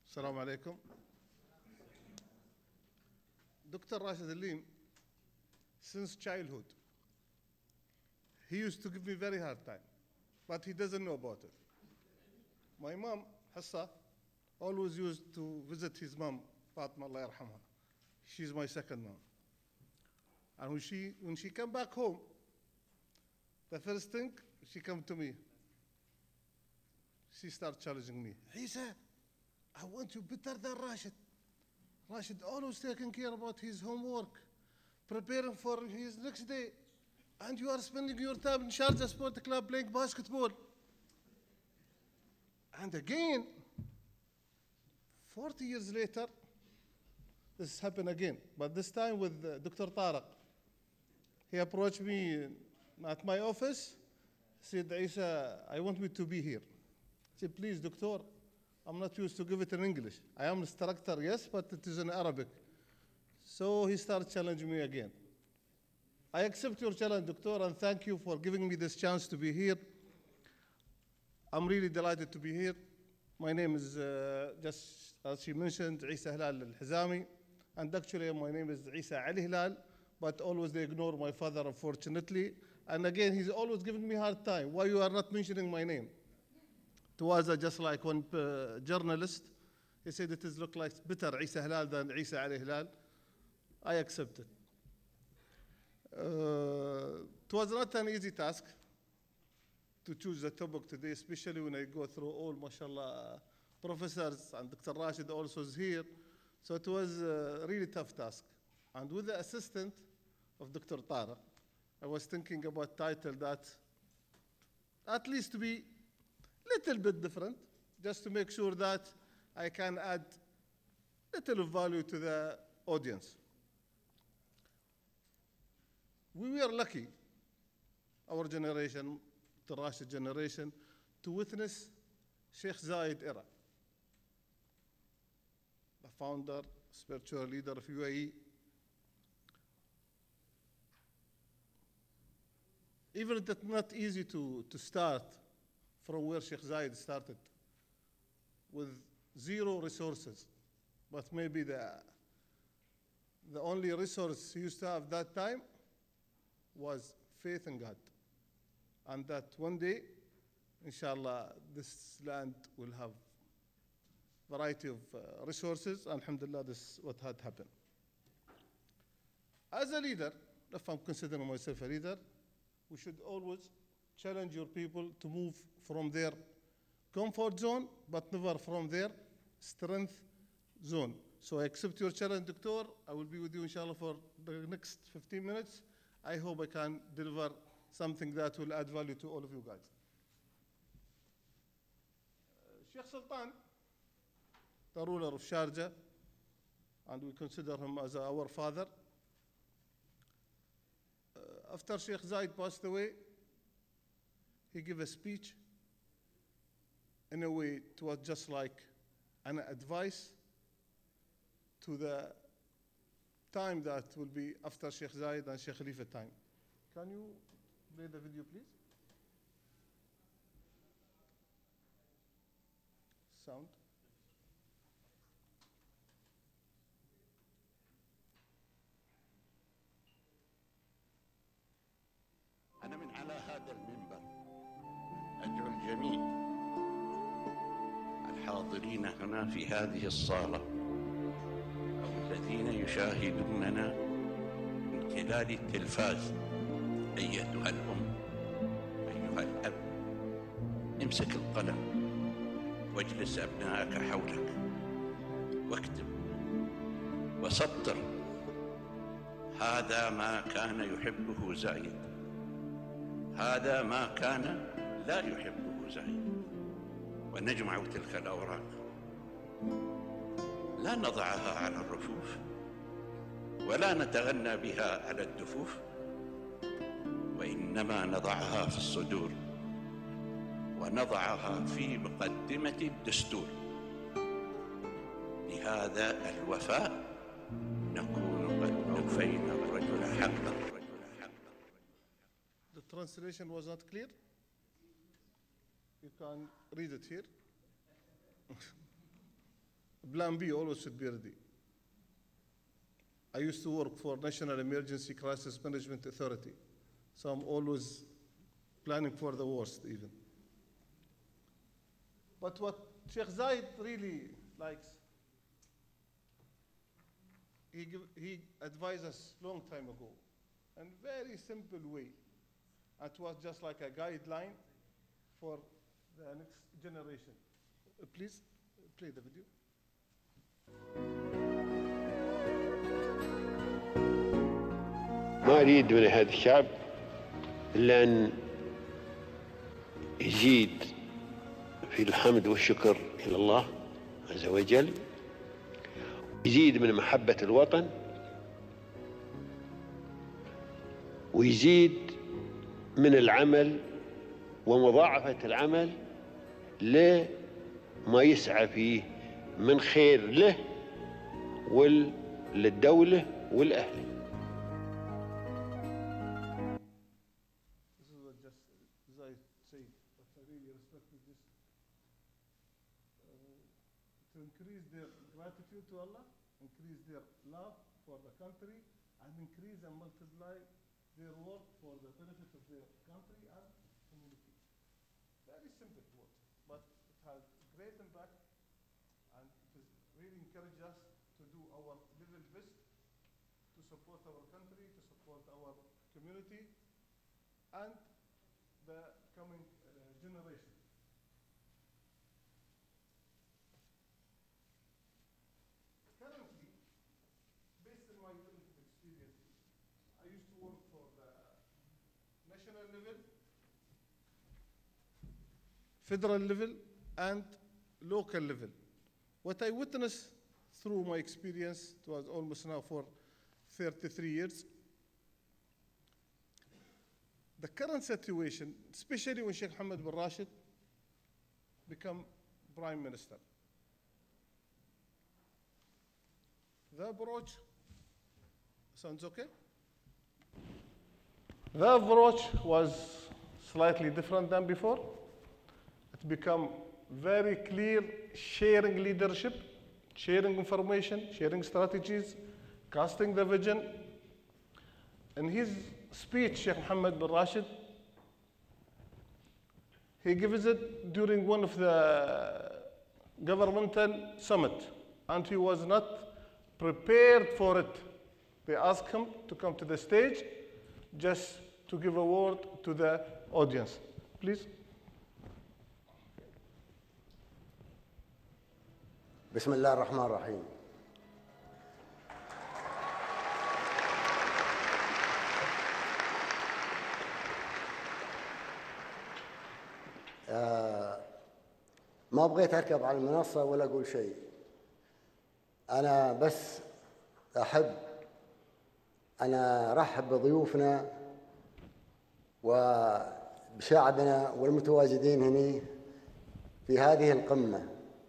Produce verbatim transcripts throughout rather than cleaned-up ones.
Assalamu alaikum. Doctor Rashid Alleem, since childhood, he used to give me very hard time, but he doesn't know about it. My mom, Hassa, always used to visit his mom, Fatma, Allah yarhamha. She's my second mom. And when she, when she came back home, the first thing, she came to me. She started challenging me. He said, I want you better than Rashid. Rashid always taking care about his homework, preparing for his next day. And you are spending your time in Sharjah Sport Club playing basketball. And again, forty years later, this happened again. But this time with uh, Doctor Tariq. He approached me at my office, said, Isa, I want me to be here. I said, please, doctor, I'm not used to give it in English. I am instructor, yes, but it is in Arabic. So he started challenging me again. I accept your challenge, doctor, and thank you for giving me this chance to be here. I'm really delighted to be here. My name is, uh, just as she mentioned, Isa Hilal Al-Hizami, and actually my name is Isa Ali Hilal, but always they ignore my father, unfortunately. And again, he's always giving me a hard time. Why you are not mentioning my name? It was uh, just like one uh, journalist. He said it is look like better Isa Hilal than Isa Ali Hilal. I accept it. Uh, it was not an easy task to choose the topic today, especially when I go through all, mashallah, professors, and Doctor Rashid also is here. So it was a really tough task. And with the assistant of Doctor Tariq, I was thinking about title that at least to be little bit different, just to make sure that I can add little value to the audience. We were lucky, our generation, the Rashid generation, to witness Sheikh Zayed era, the founder, spiritual leader of U A E. Even if it's not easy to, to start from where Sheikh Zayed started, with zero resources, but maybe the, the only resource he used to have that time was faith in God. And that one day, inshallah, this land will have variety of uh, resources. Alhamdulillah, this is what had happened. As a leader, if I'm considering myself a leader, we should always challenge your people to move from their comfort zone, but never from their strength zone. So I accept your challenge, Doctor. I will be with you, inshallah, for the next fifteen minutes. I hope I can deliver something that will add value to all of you guys. Uh, Sheikh Sultan, the ruler of Sharjah, and we consider him as our father. Uh, after Sheikh Zayed passed away, he gave a speech. In a way, it was just like an advice to the time that will be after Sheikh Zayed and Sheikh Khalifa time. Can you play the video, please? Sound. أنا من على هذا المنبر أدعو الجميع الحاضرين هنا في هذه الصالة أو الذين يشاهدوننا من خلال التلفاز، أيتها الأم، أيها الأب، امسك القلم واجلس أبنائك حولك واكتب وسطر. هذا ما كان يحبه زايد، هذا ما كان لا يحبه زايد. ونجمع تلك الأوراق، لا نضعها على الرفوف ولا نتغنى بها على الدفوف، وإنما نضعها في الصدور ونضعها في مقدمة الدستور. بهذا الوفاء نكون قد وفينا الرجل حقا. The translation was not clear. You can read it here. plan B always should be ready. I used to work for National Emergency Crisis Management Authority, so I'm always planning for the worst even. But what Sheikh Zayed really likes, he, give, he advised us long time ago, in very simple way. It was just like a guideline for the next generation. Uh, please play the video. ما أريد من هذا الشعب إلا أن يزيد في الحمد والشكر إلى الله عز وجل، يزيد من محبة الوطن، ويزيد من العمل ومضاعفة العمل لما يسعى فيه من خير له وللدولة والأهل. Increase their gratitude to Allah, increase their love for the country, and increase and multiply their work for the benefit of their country and community. Very simple word, but it has great impact, and it is really encourage us to do our level best to support our country, to support our community, and the coming uh, generation. Federal level and local level. What I witnessed through my experience, it was almost now for thirty-three years, the current situation, especially when Sheikh Mohammed bin Rashid became Prime Minister, the approach, sounds okay? The approach was slightly different than before. It became very clear, sharing leadership, sharing information, sharing strategies, casting the vision. In his speech, Sheikh Mohammed bin Rashid, he gives it during one of the governmental summit, and he was not prepared for it. They asked him to come to the stage just to give a word to the audience. Please. بسم الله الرحمن الرحيم. آه ما بغيت أركب على المنصة ولا أقول شيء. أنا بس أحب أنا أرحب بضيوفنا وبشعبنا والمتواجدين هنا في هذه القمة.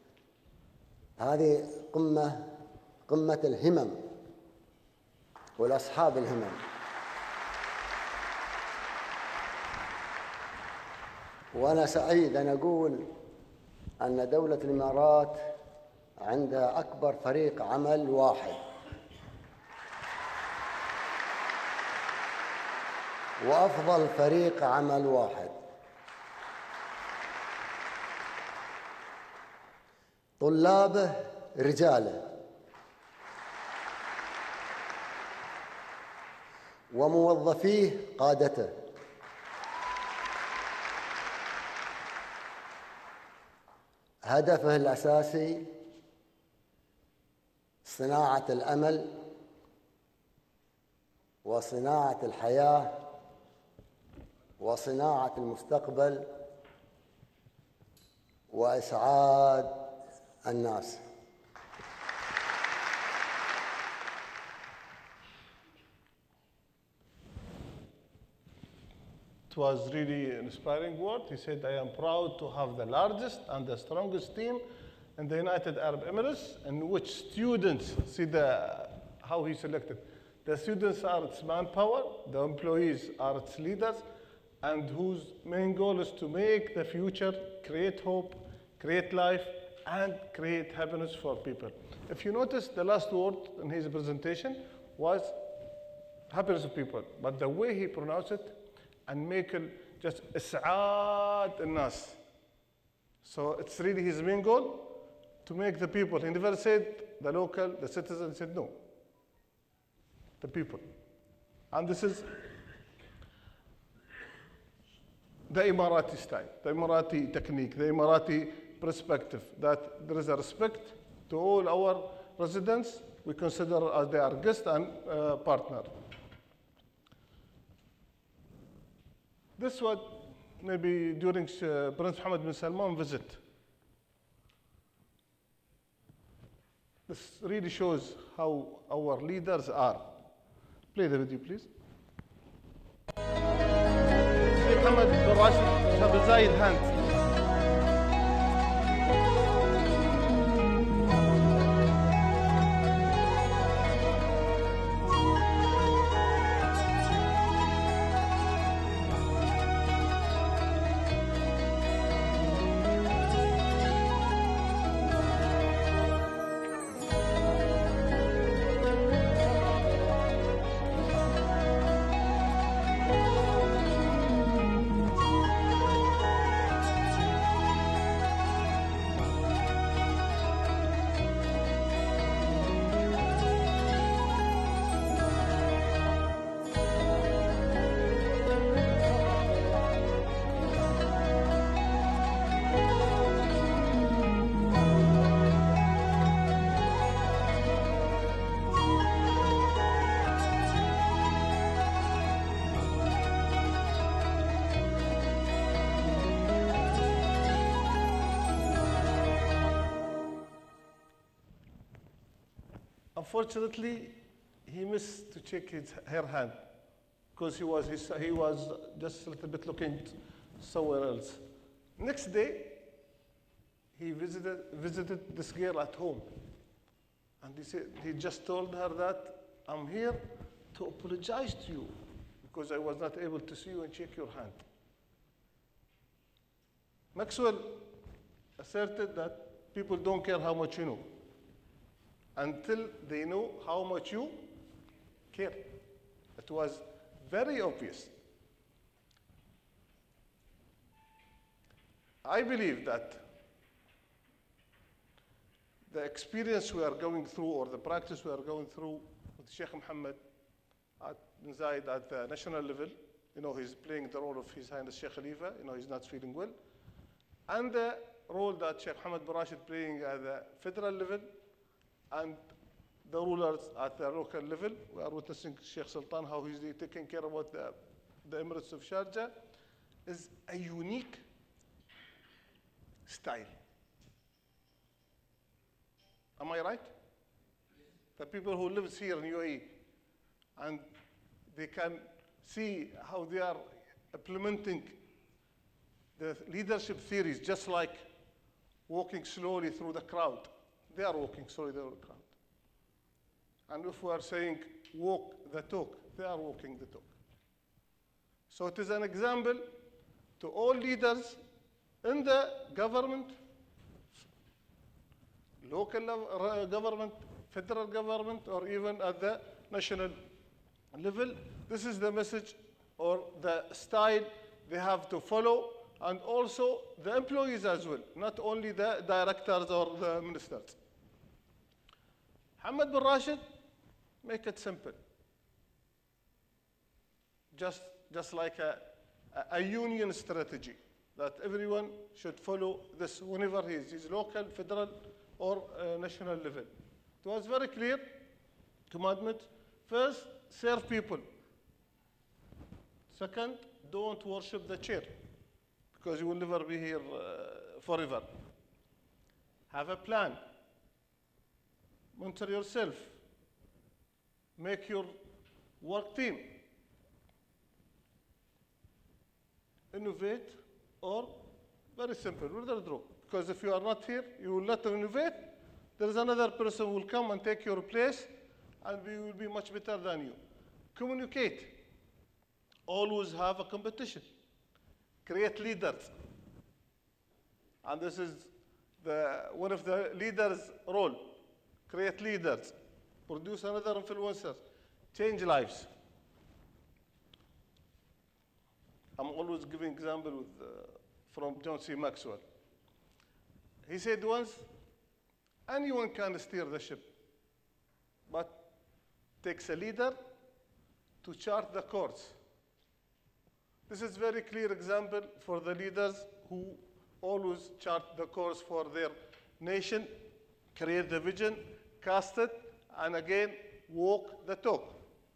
هذه قمة قمة الهمم والأصحاب الهمم. وأنا سعيد أن أقول أن دولة الإمارات عندها أكبر فريق عمل واحد، وأفضل فريق عمل واحد. طلابه رجاله، وموظفيه قادته. هدفه الأساسي صناعة الأمل وصناعة الحياة وصناعة المستقبل وإسعاد الناس. It was really an inspiring word. He said, I am proud to have the largest and the strongest team in the United Arab Emirates, in which students, see the, how he selected. The students are its manpower, the employees are its leaders, and whose main goal is to make the future, create hope, create life, and create happiness for people. If you notice, the last word in his presentation was happiness of people, but the way he pronounced it and make it just إسعاد الناس. So it's really his main goal to make the people. He never said the local, the citizen. He said no, the people. And this is the Emirati style, the Emirati technique, the Emirati perspective, that there is a respect to all our residents. We consider as they are guest and uh, partner. This was maybe during uh, Prince Mohammed bin Salman visit. This really shows how our leaders are. Play the video, please. Mohammed bin Rashid have a Zayed hand. Unfortunately, he missed to check his, her hand because he was, his, he was just a little bit looking somewhere else. Next day, he visited, visited this girl at home. And he said, he just told her that, I'm here to apologize to you because I was not able to see you and check your hand. Maxwell asserted that people don't care how much you know until they know how much you care. It was very obvious. I believe that the experience we are going through or the practice we are going through with Sheikh Mohammed at bin Zayed at the national level, you know, he's playing the role of His Highness Sheikh Khalifa, you know, he's not feeling well, and the role that Sheikh Mohammed bin Rashid playing at the federal level, and the rulers at the local level. We are witnessing Sheikh Sultan, how he's taking care about the, the Emirates of Sharjah, is a unique style. Am I right? The people who live here in U A E, and they can see how they are implementing the leadership theories, just like walking slowly through the crowd. They are walking slowly through the crowd. And if we are saying walk the talk, they are walking the talk. So it is an example to all leaders in the government, local government, federal government, or even at the national level. This is the message or the style they have to follow, and also the employees as well, not only the directors or the ministers. Mohammed bin Rashid, make it simple. Just, just like a, a, a union strategy that everyone should follow this whenever he is, is local, federal, or uh, national level. It was very clear commandment. First, serve people. Second, don't worship the chair, because you will never be here uh, forever. Have a plan. Mentor yourself. Make your work team. Innovate, or very simple, withdraw. Because if you are not here, you will not innovate. There is another person who will come and take your place, and we will be much better than you. Communicate. Always have a competition. Create leaders. And this is the one of the leaders' role. Create leaders, produce another influencer, change lives. I'm always giving example with, uh, from John C. Maxwell. He said once, anyone can steer the ship, but takes a leader to chart the course. This is a very clear example for the leaders who always chart the course for their nation, create the vision, cast it, and again, walk the talk.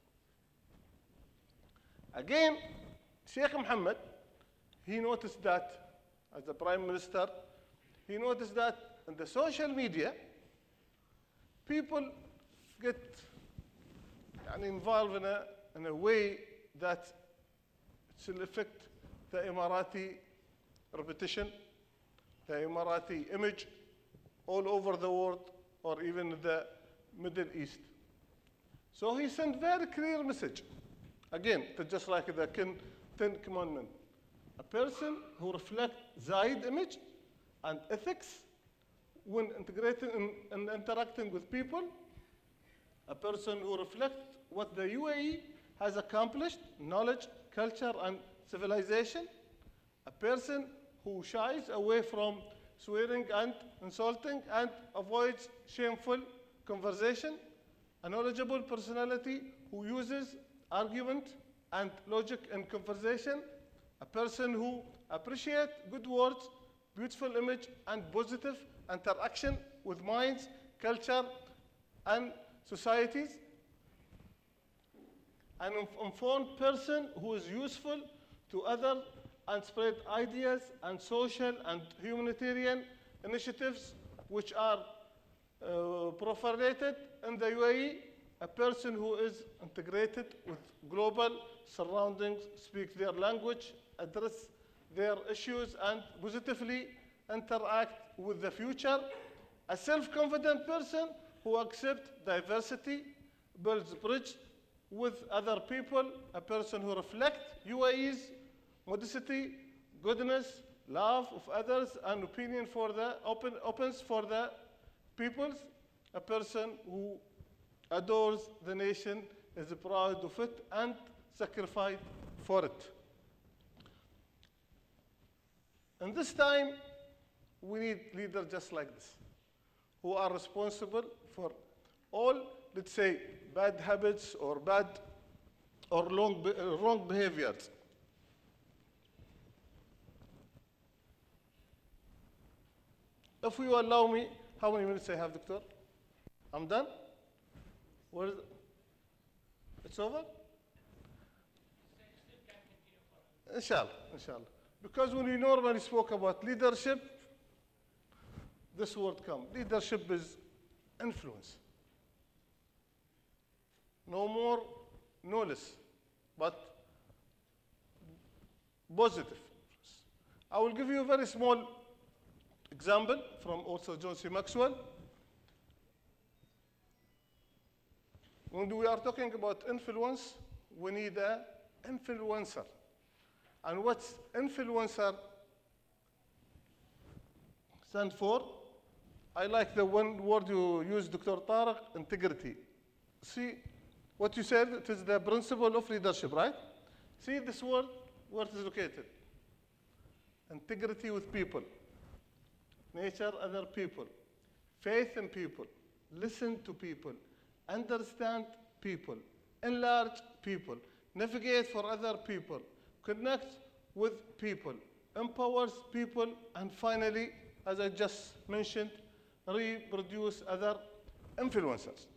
Again, Sheikh Mohammed, he noticed that, as the Prime Minister, he noticed that in the social media, people get involved in a, in a way that it will affect the Emirati reputation, the Emirati image all over the world, or even the Middle East. So he sent very clear message. Again, just like the Ten Commandments. A person who reflects Zaid image and ethics when integrating and, and interacting with people, a person who reflects what the U A E has accomplished, knowledge, culture, and civilization, a person who shies away from swearing and insulting and avoids shameful conversation, a knowledgeable personality who uses argument and logic in conversation, a person who appreciates good words, beautiful image, and positive interaction with minds, culture, and societies, an informed person who is useful to others and spread ideas and social and humanitarian initiatives which are uh, proliferated in the U A E, a person who is integrated with global surroundings, speak their language, address their issues, and positively interact with the future, a self-confident person who accepts diversity, builds bridge with other people, a person who reflects U A E's modesty, goodness, love of others, and opinion for the open, opens for the peoples, a person who adores the nation, is proud of it, and sacrificed for it. And this time, we need leaders just like this, who are responsible for all, let's say, bad habits or bad or long, uh, wrong behaviors. If you allow me, how many minutes I have, Doctor? I'm done? Where is it? It's over? Inshallah, inshallah. Because when we normally spoke about leadership, this word comes. Leadership is influence. No more, no less, but positive influence. I will give you a very small example from also John C. Maxwell. When we are talking about influence, we need an influencer. And what's influencer stand for? I like the one word you used, Doctor Tariq, integrity. See, what you said, it is the principle of leadership, right? See this word, where it is located. Integrity with people. Nature, other people. Faith in people. Listen to people. Understand people. Enlarge people. Navigate for other people. Connect with people. Empowers people. And finally, as I just mentioned, reproduce other influencers.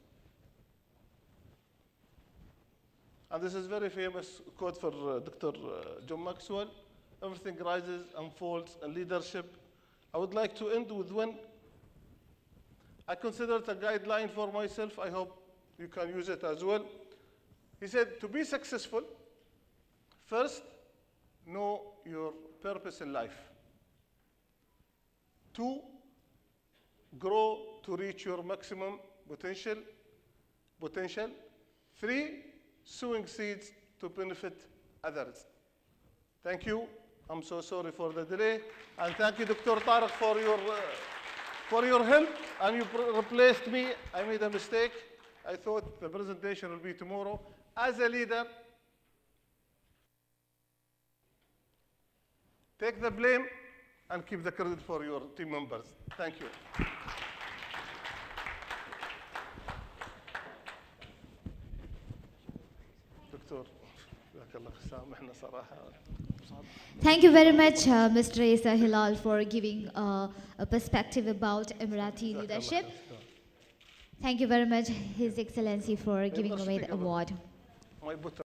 And this is a very famous quote for uh, Doctor Uh, John Maxwell. Everything rises and falls in leadership. I would like to end with one. I consider it a guideline for myself. I hope you can use it as well. He said, to be successful, first, know your purpose in life. Two, grow to reach your maximum potential. potential. Three, sowing seeds to benefit others. Thank you. I'm so sorry for the delay. And thank you, Doctor Tariq, for your uh, for your help, and you replaced me. I made a mistake. I thought the presentation will be tomorrow. As a leader, take the blame and keep the credit for your team members. Thank you. Doctor, Thank you very much, uh, Mister Isa Hilal, for giving uh, a perspective about Emirati leadership. Thank you very much, His Excellency, for giving away the award.